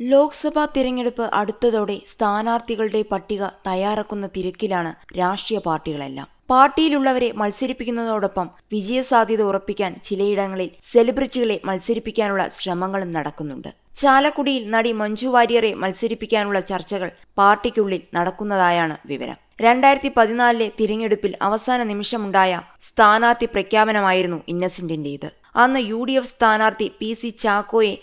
ലോക്സഭാ തിരഞ്ഞെടുപ്പ് അടുത്തതോടെ സ്ഥാനാർത്ഥികളുടെ പട്ടിക തയ്യാറാക്കുന്ന തിരക്കിലാണ് രാഷ്ട്രീയ പാർട്ടികളെല്ലാം. പാർട്ടിയിലുള്ളവരെ മത്സരിപ്പിക്കുന്നതോടൊപ്പം വിജയസാധ്യത ഉറപ്പിക്കാൻ ചിലയിടങ്ങളിൽ സെലിബ്രിറ്റികളെ മത്സരിപ്പിക്കാനുള്ള ശ്രമങ്ങളും നടക്കുന്നുണ്ട്. ചാലക്കുടിയിൽ നടി മഞ്ജു വാര്യരെ മത്സരിപ്പിക്കാനുള്ള ചർച്ചകൾ പാർട്ടിക്കുള്ളിൽ നടക്കുന്നതായാണ് വിവരം. 2014 തിരഞ്ഞെടുപ്പിൽ അവസാന നിമിഷമുണ്ടായ സ്ഥാനാർത്ഥി പ്രഖ്യാപനമായിരുന്നു ഇന്നസെന്റിന്റേത്. അന്ന് UDF സ്ഥാനാർത്ഥി PC ചാക്കോയെ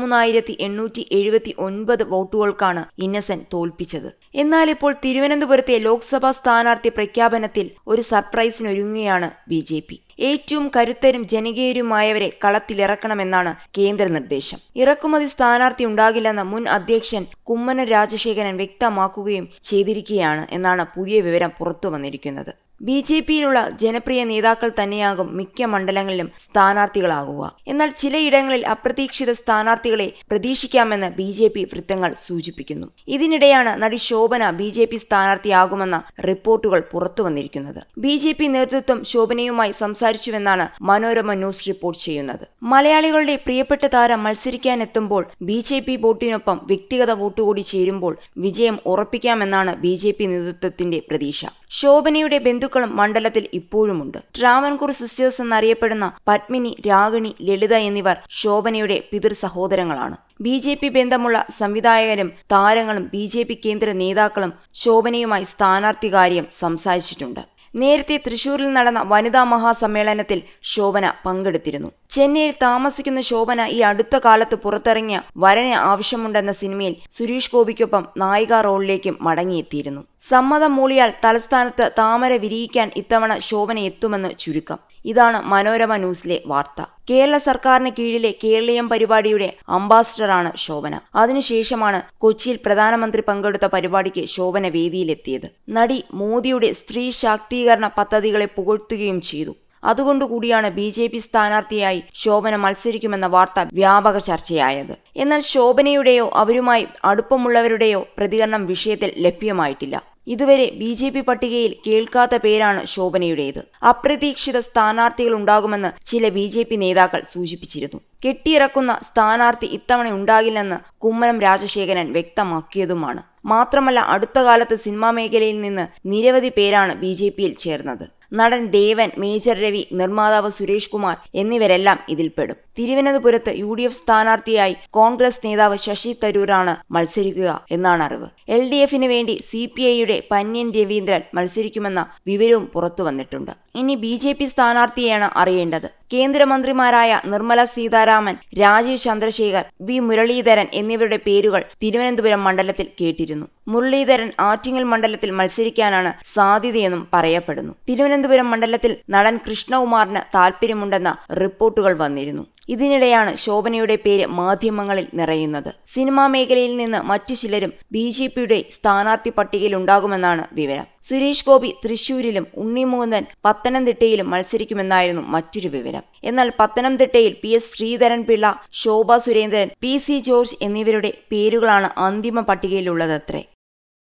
13,879 വോട്ടുകൾക്കാണ് ഇന്നസെന്റ് തോൽപ്പിച്ചത്. എന്നാൽ ഇപ്പോൾ തിരുവനന്തപുരത്തെ ലോക്സഭാ സ്ഥാനാർത്ഥി പ്രഖ്യാപനത്തിൽ ഒരു സർപ്രൈസിനൊരുങ്ങുകയാണ് BJP. ഏറ്റവും കരുത്തരും ജനകീയരുമായവരെ കളത്തിലിറക്കണമെന്നാണ് കേന്ദ്ര നിർദ്ദേശം. ഇറക്കുമതി സ്ഥാനാർത്ഥി ഉണ്ടാകില്ലെന്ന് മുൻ അധ്യക്ഷൻ കുമ്മനം രാജശേഖരൻ വ്യക്തമാക്കുകയും ചെയ്തിരിക്കുകയാണ് എന്നാണ് പുതിയ വിവരം പുറത്തുവന്നിരിക്കുന്നത്. BJPയിലുള്ള ജനപ്രിയ നേതാക്കൾ തന്നെയാകും മിക്ക മണ്ഡലങ്ങളിലും സ്ഥാനാർത്ഥികളാകുക. എന്നാൽ ചിലയിടങ്ങളിൽ അപ്രതീക്ഷിത സ്ഥാനാർത്ഥികളെ പ്രതീക്ഷിക്കാമെന്ന് BJP വൃത്തങ്ങൾ സൂചിപ്പിക്കുന്നു. ഇതിനിടെയാണ് നടി ശോഭന BJP സ്ഥാനാർത്ഥിയാകുമെന്ന റിപ്പോർട്ടുകൾ പുറത്തുവന്നിരിക്കുന്നത്. BJP നേതൃത്വം ശോഭനയുമായി സംസാരിച്ചുവെന്നാണ് മനോരമ ന്യൂസ് റിപ്പോർട്ട് ചെയ്യുന്നത്. മലയാളികളുടെ പ്രിയപ്പെട്ട താരം മത്സരിക്കാനെത്തുമ്പോൾ BJP വോട്ടിനൊപ്പം വ്യക്തിഗത വോട്ട് കൂടി ചേരുമ്പോൾ വിജയം ഉറപ്പിക്കാമെന്നാണ് BJP നേതൃത്വത്തിന്റെ പ്രതീക്ഷ. ശോഭനയുടെ ബന്ധുക്കളും മണ്ഡലത്തിൽ ഇപ്പോഴുമുണ്ട്. ട്രാവൻകൂർ സിസ്റ്റേഴ്സ് എന്നറിയപ്പെടുന്ന പത്മിനി, രാഗിണി, ലളിത എന്നിവർ ശോഭനയുടെ പിതൃ സഹോദരങ്ങളാണ്. BJP ബന്ധമുള്ള സംവിധായകരും താരങ്ങളും BJP കേന്ദ്ര നേതാക്കളും ശോഭനയുമായി സ്ഥാനാർത്ഥികാര്യം സംസാരിച്ചിട്ടുണ്ട്. നേരത്തെ തൃശൂരിൽ നടന്ന വനിതാ മഹാസമ്മേളനത്തിൽ ശോഭന പങ്കെടുത്തിരുന്നു. ചെന്നൈയിൽ താമസിക്കുന്ന ശോഭന ഈ അടുത്ത കാലത്ത് പുറത്തിറങ്ങിയ വരനെ ആവശ്യമുണ്ടെന്ന സിനിമയിൽ സുരേഷ് ഗോപിക്കൊപ്പം നായികാ റോളിലേക്കും മടങ്ങിയെത്തിയിരുന്നു. സമ്മതം മൂളിയാൽ തലസ്ഥാനത്ത് താമര വിരിയിക്കാൻ ഇത്തവണ ശോഭന എത്തുമെന്ന് ചുരുക്കം. ഇതാണ് മനോരമ ന്യൂസിലെ വാർത്ത. കേരള സർക്കാരിന് കീഴിലെ കേരളീയം പരിപാടിയുടെ അംബാസിഡറാണ് ശോഭന. അതിനുശേഷമാണ് കൊച്ചിയിൽ പ്രധാനമന്ത്രി പങ്കെടുത്ത പരിപാടിക്ക് ശോഭന വേദിയിലെത്തിയത്. നടി മോദിയുടെ സ്ത്രീ ശാക്തീകരണ പദ്ധതികളെ പുകഴ്ത്തുകയും ചെയ്തു. അതുകൊണ്ടുകൂടിയാണ് BJP സ്ഥാനാർത്ഥിയായി ശോഭന മത്സരിക്കുമെന്ന വാർത്ത വ്യാപക ചർച്ചയായത്. എന്നാൽ ശോഭനയുടെയോ അവരുമായി അടുപ്പമുള്ളവരുടെയോ പ്രതികരണം വിഷയത്തിൽ ലഭ്യമായിട്ടില്ല. ഇതുവരെ BJP പട്ടികയിൽ കേൾക്കാത്ത പേരാണ് ശോഭനയുടേത്. അപ്രതീക്ഷിത സ്ഥാനാർത്ഥികൾ ഉണ്ടാകുമെന്ന് ചില BJP നേതാക്കൾ സൂചിപ്പിച്ചിരുന്നു. കെട്ടിയിറക്കുന്ന സ്ഥാനാർത്ഥി ഇത്തവണ ഉണ്ടാകില്ലെന്ന് കുമ്മനം രാജശേഖരൻ വ്യക്തമാക്കിയതുമാണ്. മാത്രമല്ല, അടുത്ത കാലത്ത് സിനിമാ മേഖലയിൽ നിന്ന് നിരവധി പേരാണ് BJPയിൽ ചേർന്നത്. നടൻ ദേവൻ, മേജർ രവി, നിർമ്മാതാവ് സുരേഷ് കുമാർ എന്നിവരെല്ലാം ഇതിൽപ്പെടും. തിരുവനന്തപുരത്ത് UDF സ്ഥാനാർത്ഥിയായി കോൺഗ്രസ് നേതാവ് ശശി തരൂരാണ് മത്സരിക്കുക എന്നാണ് അറിവ്. LDFന് വേണ്ടി CPIയുടെ പന്ന്യൻ രവീന്ദ്രൻ മത്സരിക്കുമെന്ന വിവരവും പുറത്തു വന്നിട്ടുണ്ട്. ഇനി BJP സ്ഥാനാർത്ഥിയെയാണ് അറിയേണ്ടത്. കേന്ദ്രമന്ത്രിമാരായ നിർമ്മല സീതാരാമൻ, രാജീവ് ചന്ദ്രശേഖർ, V മുരളീധരൻ എന്നിവരുടെ പേരുകൾ തിരുവനന്തപുരം മണ്ഡലത്തിൽ കേട്ടിരുന്നു. മുരളീധരൻ ആറ്റിങ്ങൽ മണ്ഡലത്തിൽ മത്സരിക്കാനാണ് സാധ്യതയെന്നും പറയപ്പെടുന്നു. തിരുവനന്തപുരം മണ്ഡലത്തിൽ നടൻ കൃഷ്ണകുമാറിന് താൽപ്പര്യമുണ്ടെന്ന റിപ്പോർട്ടുകൾ വന്നിരുന്നു. ഇതിനിടെയാണ് ശോഭനയുടെ പേര് മാധ്യമങ്ങളിൽ നിറയുന്നത്. സിനിമാ മേഖലയിൽ നിന്ന് മറ്റു ചിലരും BJPയുടെ സ്ഥാനാർത്ഥി പട്ടികയിൽ ഉണ്ടാകുമെന്നാണ് വിവരം. സുരേഷ് ഗോപി തൃശൂരിലും ഉണ്ണി മുകുന്ദൻ പത്തനംതിട്ടയിലും മത്സരിക്കുമെന്നായിരുന്നു മറ്റൊരു വിവരം. എന്നാൽ പത്തനംതിട്ടയിൽ PS ശ്രീധരൻപിള്ള, ശോഭ സുരേന്ദ്രൻ, PC ജോർജ് എന്നിവരുടെ പേരുകളാണ് അന്തിമ പട്ടികയിലുള്ളതത്രേ.